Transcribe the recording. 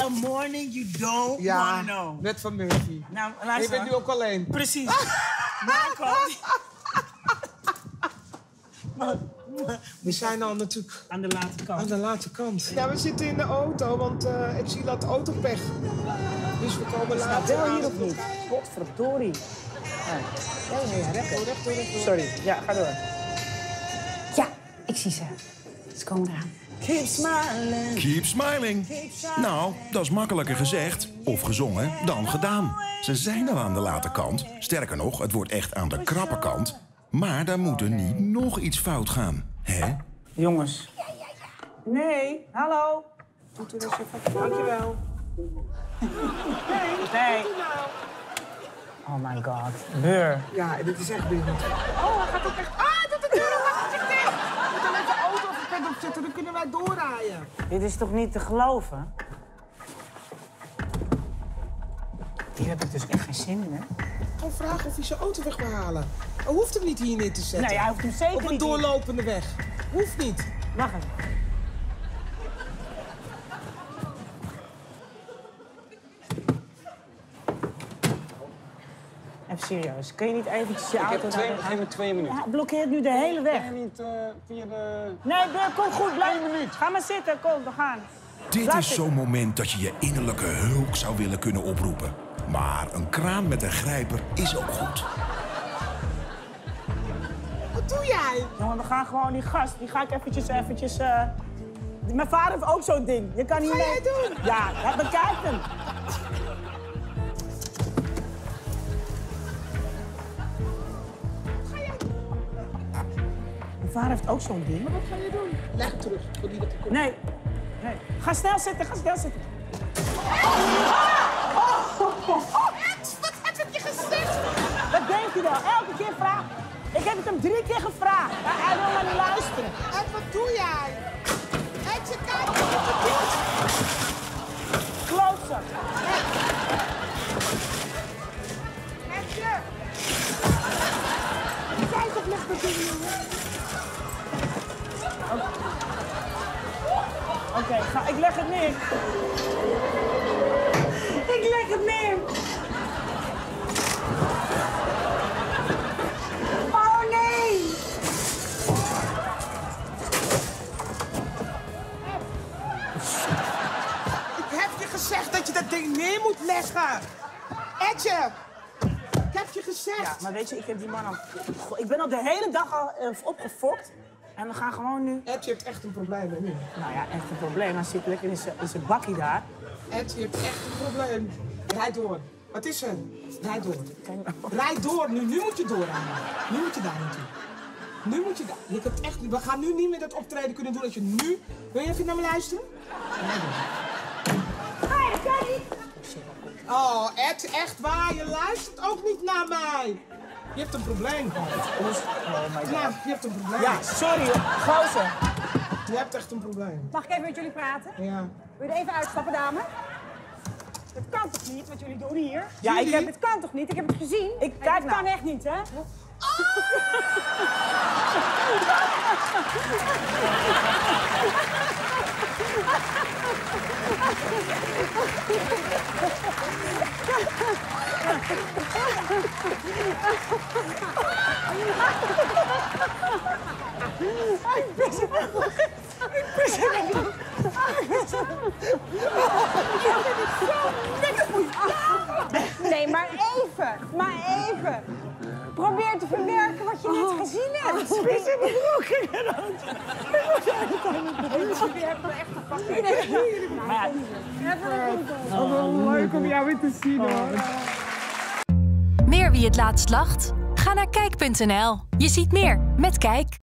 a morning you don't wanna know. Net van Murphy. Nou, je luister. bent nu ook alleen. Precies. Marco. We zijn al natuurlijk aan de late kant. Aan de late kant. Ja, we zitten in de auto, want Ed had autopech. Dus we komen later wel hier of niet? Godverdorie. Nee, recht door. Sorry, ja, ga door. Ja, ik zie ze. Ze komen eraan. Keep smiling. Keep smiling. Nou, dat is makkelijker gezegd of gezongen dan gedaan. Ze zijn al aan de late kant. Sterker nog, het wordt echt aan de krappe kant. Maar daar moet er niet nog iets fout gaan, hè? Jongens. Ja. Nee, hallo. Doet u dus even. Dankjewel. Nee. Oh my god. Beur. Ja, dit is echt binnen. Oh, hij gaat ook echt... Ah, doet de deur nog zich dicht. We moeten met de auto verder opzetten, dan kunnen wij doorrijden. Dit is toch niet te geloven? Hier heb ik dus echt geen zin in, hè? Gewoon vragen of hij zijn auto weg wil halen. Hij hoeft hem niet hier neer te zetten. Nee, hij hoeft hem zeker niet. Op een doorlopende weg. Hoeft niet. Wacht even. Even serieus. Kun je niet eventjes je auto... Geef me 2 minuten. Ja, blokkeert nu de hele weg. Kan je niet via de... Nee, kom goed. Blijf een minuut. Ga maar zitten. Kom, we gaan. Dit is zo'n moment dat je je innerlijke hulk zou willen kunnen oproepen. Maar een kraan met een grijper is ook goed. Wat doe jij? Jongen, we gaan gewoon die gast. Die ga ik eventjes... Mijn vader heeft ook zo'n ding. Je kan niet Wat ga jij doen? Ja, bekijk hem. Mijn vader heeft ook zo'n ding. Maar wat ga je doen? Leg het terug, voor die dat er komt. Nee. Ga snel zitten. Wat heb je gezegd? Wat denkt u dan? Elke keer vragen. Ik heb het hem 3 keer gevraagd. Hij wil maar niet luisteren. Ed, wat doe jij? Ed, je kijkt wat je doet. Klootzak. Edje. Kijk op leg dat ding, jongen. Oké, ik leg het neer. Ik leg het neer. Oh nee! Ik heb je gezegd dat je dat ding neer moet leggen. Edje. Ik heb je gezegd. Ja, maar weet je, ik heb die man al... Ik ben al de hele dag al opgefokt. En we gaan gewoon nu... Ed, je hebt echt een probleem, hè, nu. Nou ja, echt een probleem. Hij zit lekker in zijn bakkie daar. Ed, je hebt echt een probleem. Rijd door. Wat is er? Rijd door. Rijd door. Nu moet je doorrijden. Nu moet je daar naartoe. Nu moet je daar. Je kunt echt... We gaan nu niet meer dat optreden kunnen doen als je nu... Wil je even naar me luisteren? Hey, dat kan niet. Oh, Ed, echt waar. Je luistert ook niet naar mij. Je hebt een probleem. Oh my god. Ja, je hebt een probleem. Ja, sorry, gozer. Je hebt echt een probleem. Mag ik even met jullie praten? Ja. Wil je er even uitstappen, dame? Het kan toch niet wat jullie doen hier? Ja, Het kan toch niet? Ik heb het gezien. Kijk Het nou. kan echt niet, hè? Nee, maar even. Maar even. Probeer te verwerken wat je net gezien hebt. Spits in mijn broek in het hand. Jullie hebben me echt gepakt. Oh, leuk om jou weer te zien, hoor. Meer Wie het laatst lacht? Ga naar kijk.nl. Je ziet meer met Kijk.